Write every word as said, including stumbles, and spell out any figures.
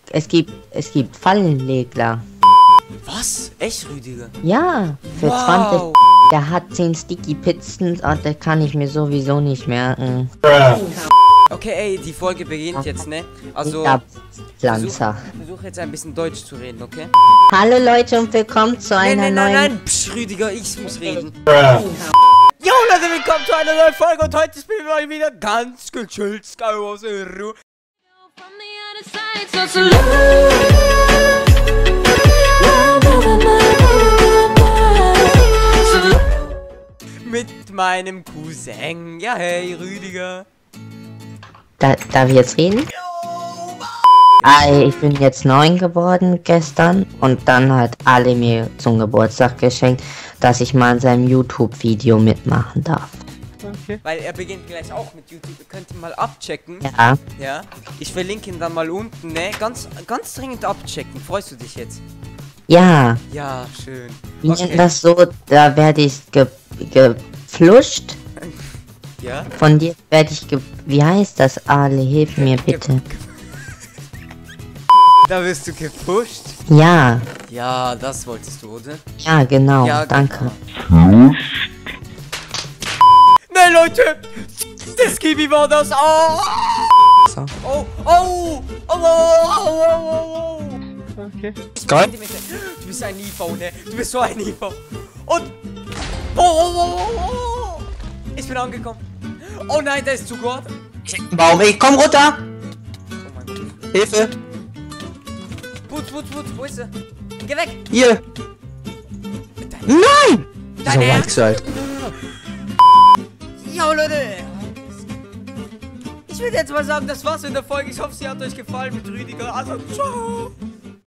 es gibt, es gibt Fallenlegler. Was? Echt, Rüdiger? Ja, für wow. zwanzig. Der hat zehn Sticky Pizzen und das kann ich mir sowieso nicht merken. Okay, ey, die Folge beginnt jetzt, ne? Also, Pflanzer. versuch, versuch jetzt ein bisschen Deutsch zu reden, okay? Hallo Leute und willkommen zu einer nein, nein, neuen... Nein, nein, Psch, Rüdiger, ich muss reden. Jo Leute, willkommen zu einer neuen Folge und heute spielen wir euch wieder ganz gechillt Skywars Hero. Mit meinem Cousin. Ja, hey, Rüdiger. Da, darf ich jetzt reden? Ah, ich bin jetzt neun geworden gestern und dann hat alle mir zum Geburtstag geschenkt, dass ich mal in seinem YouTube-Video mitmachen darf. Okay. Weil er beginnt gleich auch mit YouTube. Ihr könnt ihn mal abchecken. Ja. Ja. Ich verlinke ihn dann mal unten, ne? Ganz, ganz dringend abchecken. Freust du dich jetzt? Ja. Ja, schön. Wie Okay. nennt das so? Da werde ich ge geflusht. Ja? Von dir werde ich ge... Wie heißt das, Ale? Hilf mir bitte. Da wirst du gepusht? Ja. Ja, das wolltest du, oder? Ja, genau. Ja, danke. Nein, Leute! Das Kiwi war das! Oh! So. Oh! Oh! Oh! Oh! Oh! Oh! Okay. Geil. Du bist ein I V, ne? Du bist so ein I V. Und... Oh, oh, oh, oh, oh. Ich bin angekommen. Oh nein, der ist zu Gott. Baum, ey, komm runter! Oh mein Gott. Hilfe! Putz, putz, putz, wo ist er? Geh weg! Hier! Dein, Nein! dein So Ernst? weit halt. Jo, Leute! Ich würde jetzt mal sagen, das war's in der Folge. Ich hoffe, sie hat euch gefallen mit Rüdiger. Also, ciao!